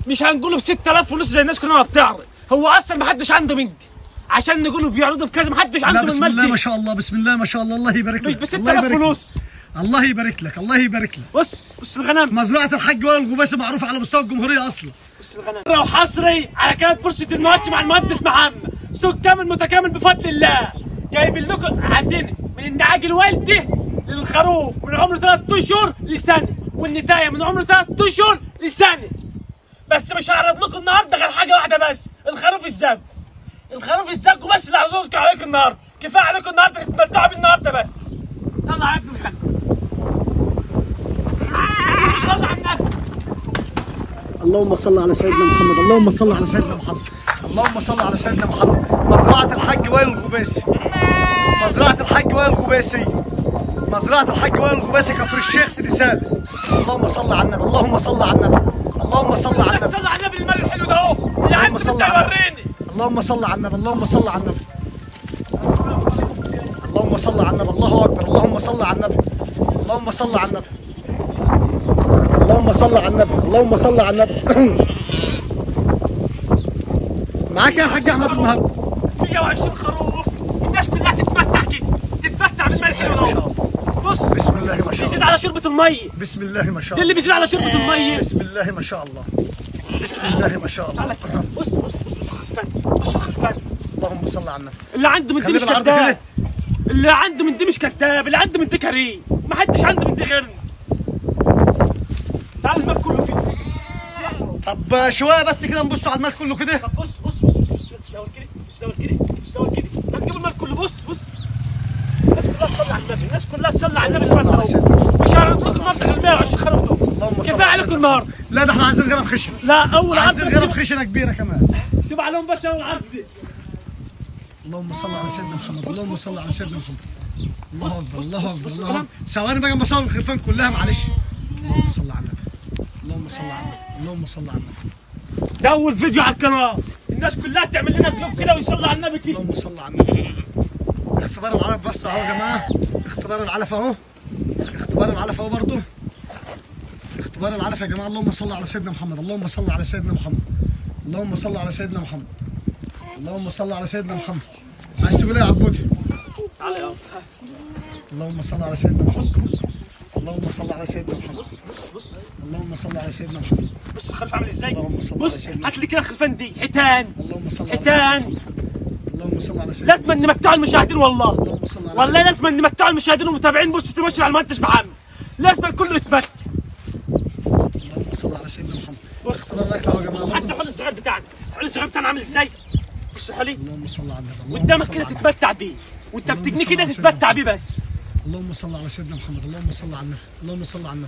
مش هنقوله ب 6000 ونص زي الناس كلها ما بتعرض. هو اصلا ما حدش عنده من دي عشان نقوله بيعرضوا بكذا. ما حدش عنده من بسم الله ما شاء الله، بسم الله ما شاء الله، الله يبارك لك. مش ب 6000 ونص. الله يبارك لك، الله يبارك لك. بص الغنم. مزرعه الحاج وائل الغباسي معروفه على مستوى الجمهوريه اصلا. بص الغنم وحصري على كانت بورصه المواشي مع المهندس محمد. سوق كامل متكامل بفضل الله. جايبين لكم عندنا من النعاج الوالده للخروف من عمر 3 اشهر لسنه، والنتايه من عمر 3 اشهر لسنه. بس مش هعرض لكم النهارده غير حاجه واحده بس، الخروف الزب. الخروف الزب وبس اللي هعرضه لكم عليكم النهارده. كفايه عليكم النهارده تتمتعوا بيه النهارده بس. يلا عليكم الخلف. صلوا على النبي. اللهم صل على سيدنا محمد، اللهم صل على سيدنا محمد، اللهم صل على سيدنا محمد. مزرعه الحاج وائل الغباسي، مزرعه الحاج وائل الغباسي، مزرعه الحاج وائل الغباسي كفر الشيخ سيدي سالم. اللهم صل على النبي، اللهم صل على النبي، اللهم صل على النبي. صل على النبي المال الحلو ده اهو اللي عنده انت وريني. اللهم صل على النبي، اللهم صل على النبي، اللهم صل على النبي. الله اكبر، اللهم صل على النبي، اللهم صل على النبي، اللهم صل على النبي، اللهم صل على النبي. معاك يا حاج احمد النهارده 120 خروف. الناس كلها تتمتع كده، تتمتع بالمال الحلو ده. بص بسم الله ما شاء الله، بيزيد على شربة المية. بسم الله ما شاء ده الله، اللي بيزيد على شربة المية. بسم الله ما شاء الله، بسم الله ما شاء الله. بص خرفان، خرفان. اللهم صل على النبي. اللي عنده من دي مش كذاب، اللي عنده من دي مش كذاب، اللي عنده من دي كريم. ما حدش عنده من دي غيرنا. تعال المال كله كده. طب شويه بس كده نبص على المال كله كده. طب بص شاور كده، شاور كده. هنجيب المال كله. بص الناس كلها تصلي على النبي، الناس كلها تصلي على النبي. مش هنصلي النهارده غير 120 خروف دول. كفايه عليكم النهارده. لا ده احنا عايزين غرب خشن. لا اول عرض عايزين غرب خشنه كبيره كمان. سيب عليهم بس اول عرض دي. اللهم صل على سيدنا محمد، اللهم صل على سيدنا محمد. الله اكبر، الله اكبر، الله اكبر. ثواني بقى بصور الخرفان كلها معلش. اللهم صل على النبي، اللهم صل على النبي، اللهم صل على النبي. ده اول فيديو على القناه، الناس كلها تعمل لنا كلوب كده ويصلي على النبي كده. اللهم صل على النبي. اختبار العلف بس اهو يا جماعه، اختبار العلف اهو، اختبار العلف اهو برضه، اختبار العلف يا جماعه. اللهم صل على سيدنا محمد، اللهم صل على سيدنا محمد، اللهم صل على سيدنا محمد، اللهم صل على سيدنا محمد. عايز تقول ايه يا عبودي؟ تعالى يا اللهم صل على سيدنا محمد، اللهم صل على سيدنا محمد، اللهم صل على سيدنا محمد. بص الخلف عامل ازاي؟ اللهم صل على بص سيدنا هات لي كده الخلفان دي حيتان. اللهم صل على حيتان. اللهم صل على سيدنا. لازم نمتعوا المشاهدين والله. اللهم صل على والله لازم نمتعوا المشاهدين والمتابعين. بص تمشي مع المهندس محمد، لازم الكل يتمتع. اللهم صل على سيدنا محمد. بص اختبار الاكل اهو يا جماعه. حتى حل الصغير بتاعنا، حل الصغير بتاعنا عامل ازاي؟ بص حلي اللهم صل على النبي، قدامك كده تتمتع بيه، وانت بتجني كده تتمتع بيه بس. اللهم صل على سيدنا محمد، اللهم صل على النبي، اللهم صل على النبي،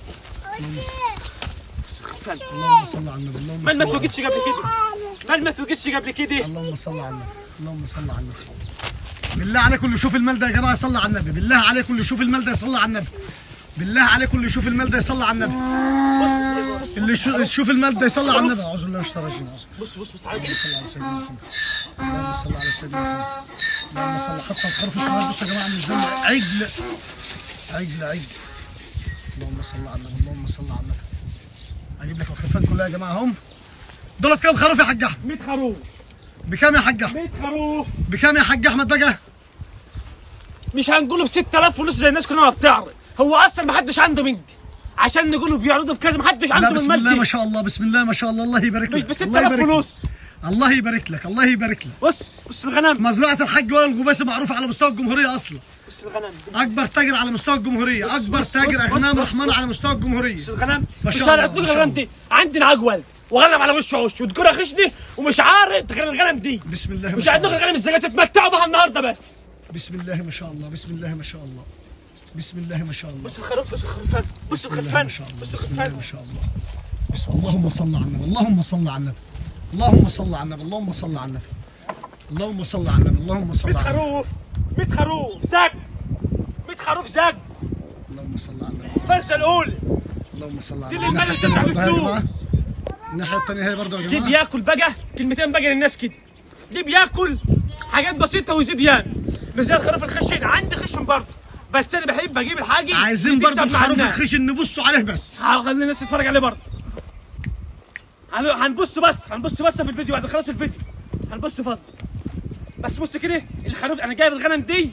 اللهم صل على النبي، اللهم مال ما توجدش قبل كده، مال ما توجدش قبل كده. اللهم صل على النبي، اللهم صل على النبي. بالله عليكم اللي يشوف المال ده يا جماعه يصلي على النبي، بالله عليكم اللي يشوف المال ده يصلي على النبي، بالله عليكم اللي يشوف المال ده يصلي على النبي. اللي يشوف المال ده يصلي على النبي. اعوذ بالله من الشيطان الرجيم. بص تعالى اللهم صل على سيدنا محمد، اللهم صل على سيدنا محمد، اللهم صل. حتى الخروف الصغير بصوا يا جماعه عامل ازاي، عجل عجل. اللهم صل على النبي، اللهم صل على النبي. اجيب لك الخرفان كلها يا جماعه اهم. دولت كام خروف يا حاج احمد؟ 100 خروف. بكام يا حاج احمد؟ 100 خروف. بكام يا حاج احمد بقى؟ مش هنقوله ب 6000 ونص زي الناس كلها ما بتعرض. هو اصلا ما حدش عنده من دي عشان نقوله بيعرضوا بكذا. ما حدش عنده من بسم المال الله دي. ما شاء الله، بسم الله ما شاء الله، الله يبارك لك. مش ب 6000 ونص. الله يبارك لك، الله يبارك لك. بص الغنم. مزرعه الحاج وائل الغباسي معروفه على مستوى الجمهوريه اصلا. بص الغنم. اكبر تاجر على مستوى الجمهوريه، اكبر تاجر اغنام رحمن على مستوى الجمهوريه. بص الغنم. ما شاء مش الله، هتقول الغنم دي عندنا عجول وغنم على وشه وذكوره خشني ومش عارض غير الغنم دي. بسم الله ما مش شاء عندنا الله. غير الغنم الزكاه تتمتعوا بها النهارده بس. بسم الله ما شاء الله، بسم الله ما شاء الله، بسم الله ما شاء الله. بص الخروف، بص الخرفان، بص الخرفان، بص الخرفان. ما شاء الله. بسم الله. اللهم صل على النبي، اللهم صل على النبي، اللهم صل على النبي، اللهم صل على النبي، اللهم صل على النبي، اللهم صل 100 على النبي. خروف، 100 خروف زق، 100 خروف زق. اللهم صل على النبي. الفرشه الاولى. اللهم صل على دي النبي. اللي بتدفع بفلوس. الناحيه الثانيه هي برضه يا دي جماعه. بياكل بقى كلمتين بقى للناس كده. دي بياكل حاجات بسيطه ويزيد يعني. مش زي الخروف الخشن، عندي خشن برضه بس انا بحب اجيب الحاجه. عايزين برضه الخروف الخشن نبصوا عليه بس. خلي الناس تتفرج عليه برضه. هنبص بس في الفيديو بعد ما نخلص الفيديو. هنبص فضل. بص كده الخروف. انا جايب الغنم دي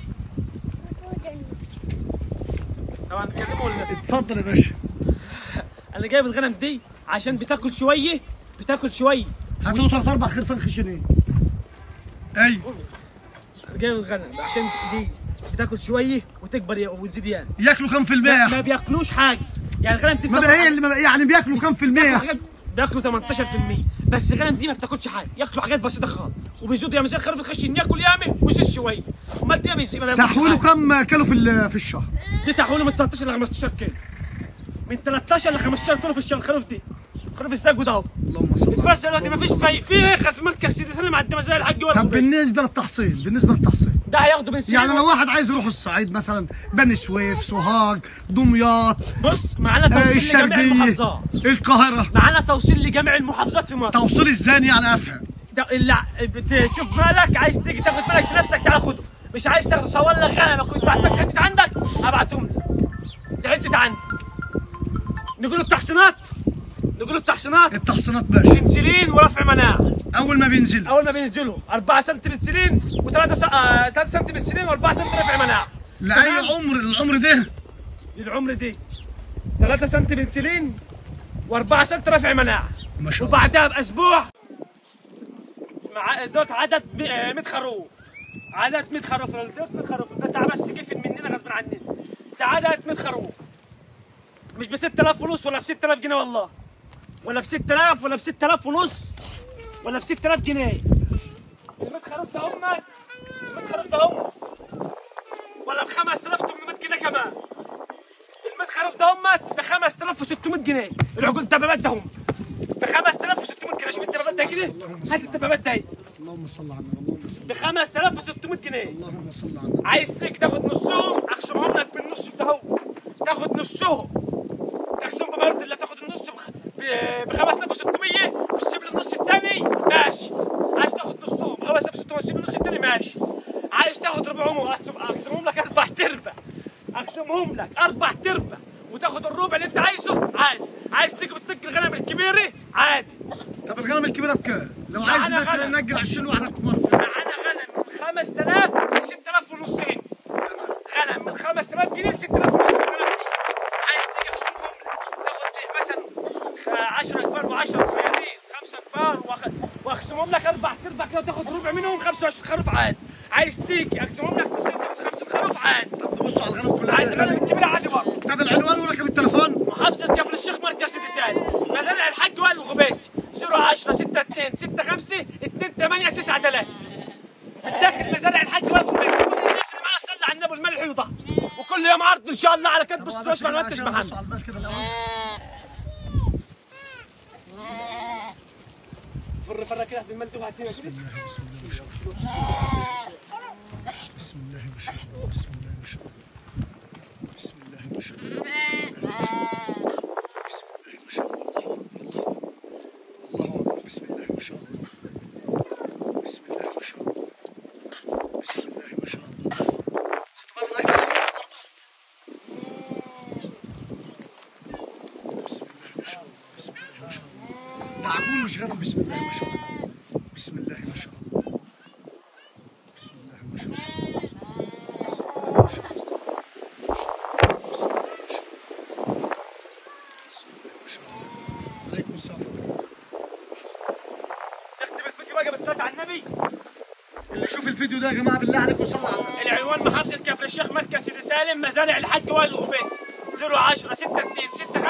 طبعا نكلمه ولا اتفضل يا باشا. انا جايب الغنم دي عشان بتاكل شويه. هاتوا 3 4 خرفان خشنين. ايوه انا جايب الغنم عشان دي بتاكل شويه وتكبر وتزيد يعني. ياكلوا كام في المية يا ما اخي؟ بياكلوش حاجه يعني. الغنم دي هي اللي يعني بياكلوا كام في المية؟ بياكلوا 18%. بس الغنم دي ما بتاكلش حاجه، ياكلوا حاجات بسيطه خالص وبيزودوا يعني. زي الخروف الخشن ياكل ياما ويزيد شويه. امال دي ما بياكلش. تحويله كام كيلو في الشهر؟ دي تحويله من 13 ل 15 كيلو. من 13 ل 15 كيلو في الشهر. الخروف دي خروف الزاج ده اهو. اللهم صل على الفرس دلوقتي ما فيش في خلف مركز سيدي سالم عند مزارع الحاج ولا. طب بالنسبه للتحصيل ده هياخده من يعني لو واحد عايز يروح الصعيد مثلا، بني سويف، سوهاج، دمياط، بص معانا توصيل لجميع المحافظات. القاهره، معانا توصيل لجميع المحافظات في مصر. توصيل الزاني على افهم. اللي بتشوف مالك عايز تيجي تاخد بالك بنفسك تعال خده. مش عايز تاخده صور لك غنمك كنت بعت لك حته عندك ابعتهم لك لحته عندك. نقول التحصينات التحصينات باشا. بنسلين ورفع مناعه. اول ما بينزلوا 4 سم بنسلين و3 سم بنسلين و4 سم رفع مناعه. لاي العمر ده؟ للعمر دي 3 سم بنسلين و4 سم رفع مناعه. ما شاء الله. وبعدها باسبوع مع دوت عدد 100 خروف. عدد 100 خروف. دوت 100 خروف ده تعب بس كيف مننا غصب عننا. ده عدد 100 خروف مش ب 6000 فلوس ولا ب 6000 جنيه والله، ولا ب 6000 ولا ب 6000 ونص ولا ب 6000 جنيه. ال 100 خروف ده هم ولا ب 5800 جنيه كمان. ال 100 خروف ده هم ب 5600 جنيه. العقول الدبابات ده هم ب 5600 جنيه. شوف الدبابات ده كده. هات الدبابات ده. اللهم صل على النبي. اللهم صل. ب 5600 جنيه. اللهم صل على النبي. عايز تاخد نصهم اقسمهم لك بالنص ده اهو. تاخد نصهم تقسم بمرض الله. تاخد النص ب 5600 وتسيب لي النص الثاني ماشي. عايز تاخد نصهم 5600 وتسيب النص الثاني ماشي. عايز تاخد ربعهم اقسمهم لك 4 تربع. اقسمهم لك 4 تربع وتاخد الربع اللي انت عايزه عادي. عايز تجيب الغنم الكبيره عادي. طب الغنم الكبيره بكام؟ لو عايز مثلا ننقل 20 واحده كبار. معانا غنم من 5000 ل 6000 ونصين. غنم من 5000 جنيه ل 6000 ونص. عايز تيجي اقسمهم لك تاخد مثلا 10 كبار و10 صغيرين 5 كبار واقسمهم لك 4 تربع كده وتاخد ربع منهم 25 خروف عادي. عايز تيجي اقسمهم لك 50 خروف عادي. طب نبصوا على الغنم كلها. عايز الغنم الكبيره عادي برضه. طب العنوان ورقم التليفون؟ محافظة كفر الشيخ مركز سيدي سالم مزارع الحاج وائل الغباسي 010 62 65 28 93. بالداخل مزارع الحاج وائل الغباسي. كل الناس اللي معاها تصلي على النبي الملح يوضح. وكل يوم عرض ان شاء الله على كتب السوش مع المهندس محمد. فرة كده في المندوب هاتينا كده. بسم الله ما شاء الله. بسم الله ما شاء الله. بسم الله ما شاء الله. بسم الله ما شاء الله. الله أكبر. بسم الله ما شاء الله. بسم الله ما شاء الله. بسم الله ما شاء الله. اختبار الله يكرمك برضه. بسم الله ما شاء الله. بسم الله ما شاء الله. ده عقول مش غنم. بسم الله ما شاء الله. بسم الله ما شاء الله. بسم الله ما شاء الله. اللي يشوف الفيديو ده يا جماعه بالله عليكم صلوا على النبي. العنوان محافظة كفر الشيخ مركز سيدي سالم مزارع الحاج وائل الغباسي 010 62 65